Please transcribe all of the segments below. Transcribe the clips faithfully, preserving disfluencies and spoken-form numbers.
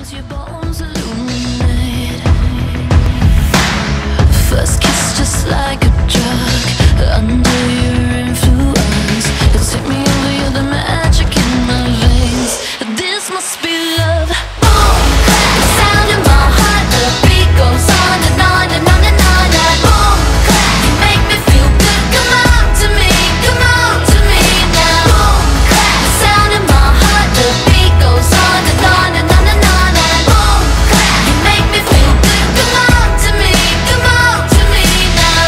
as your bones illuminate. First kiss just like a drug. Under your influence, you take me over, you're the magic in my veins. This must be love. Boom, clap, the sound in my heart. The beat goes on and on and on and on. And boom, clap, you make me feel good. Come on to me, come on to me now. Boom, clap, the sound in my heart. The beat goes on and on and on and on. And boom, clap, you make me feel good. Come on to me, come on to me now.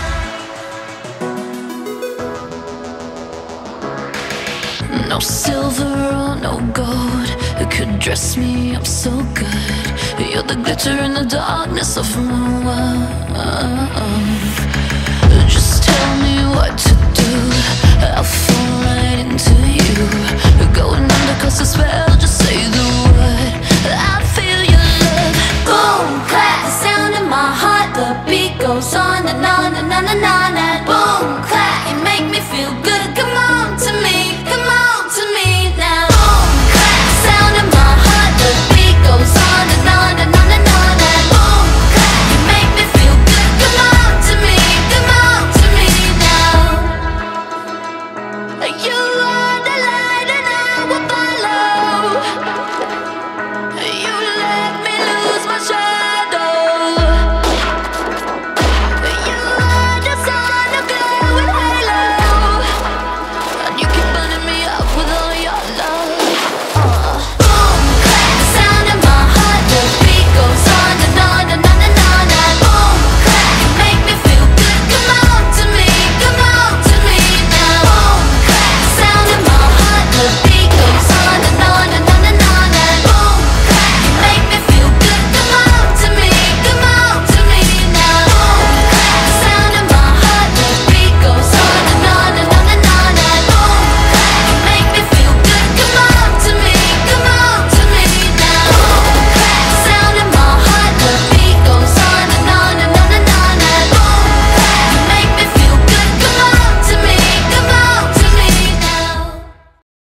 No silver or no gold could dress me up so good. You're the glitter in the darkness of my world. Just tell me what to do, I'll fall right into you. Going under 'cause it's